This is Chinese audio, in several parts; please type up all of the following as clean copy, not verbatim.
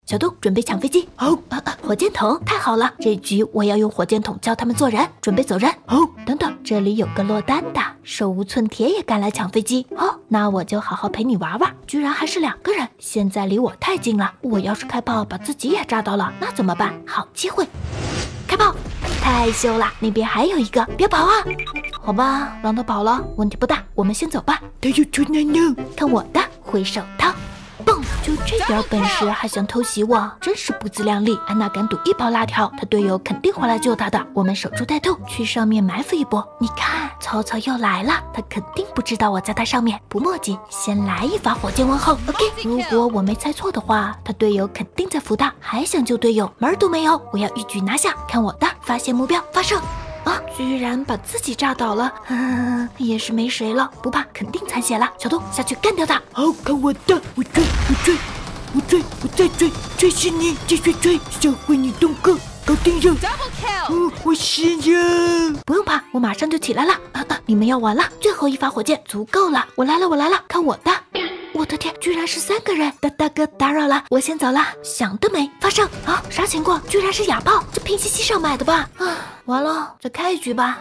小东准备抢飞机。 好， 火箭筒，太好了，这局我要用火箭筒教他们做人。准备走人。 好， 等等，这里有个落单的，手无寸铁也赶来抢飞机。哦，那我就好好陪你玩玩。居然还是2个人，现在离我太近了，我要是开炮把自己也炸到了，那怎么办？好机会，开炮！太秀了，那边还有一个，别跑啊！好吧，让他跑了，问题不大，我们先走吧。 他要出哪呢？ 看我的，挥手套。蹦！就这点本事还想偷袭我，真是不自量力！安娜敢赌一包辣条，她队友肯定会来救她的。我们守株待兔，去上面埋伏一波。你看，曹操又来了，他肯定不知道我在他上面，不墨迹，先来一发火箭问候。OK， 如果我没猜错的话，他队友肯定在扶他，还想救队友，门儿都没有！我要一举拿下！看我的，发现目标，发射！啊！居然把自己炸倒了，也是没谁了，不怕，肯定残血了。小东下去干掉他！ 好，看我的，我追，我再追，追死你，继续追，销毁你东哥，搞定了！我死了！ 不用怕，我马上就起来了。你们要完了，最后一发火箭足够了，我来了，看我的！我的天，居然是3个人！大哥打扰了，我先走了。想得美，发射！啊，啥情况？居然是哑炮，这拼夕夕上买的吧？完了，再开一局吧。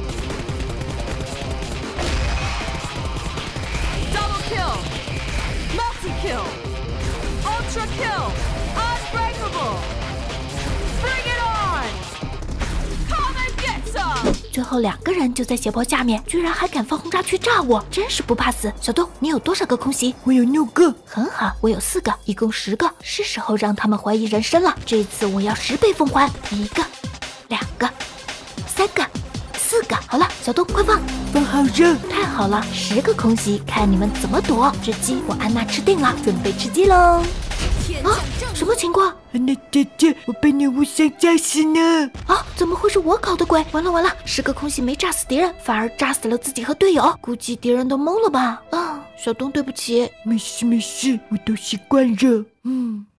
Double kill, multi kill, ultra kill, unbreakable. Bring it on! Come and get some. 最后2个人就在斜坡下面，居然还敢放轰炸区炸我，真是不怕死。小东，你有多少个空袭？ 我有6个， 很好，我有4个，一共10个，是时候让他们怀疑人生了。这次我要10倍奉还，1个、2个、3个、4个。好了，小东快放， 放好了， 太好了，10个空袭，看你们怎么躲。吃鸡，我安娜吃定了，准备吃鸡喽。啊，什么情况？ 安娜姐姐，我被你误伤炸死呢！ 啊，怎么会是我搞的鬼？完了，10个空袭没炸死敌人，反而炸死了自己和队友，估计敌人都懵了吧？啊，小东对不起。 没事，我都习惯了。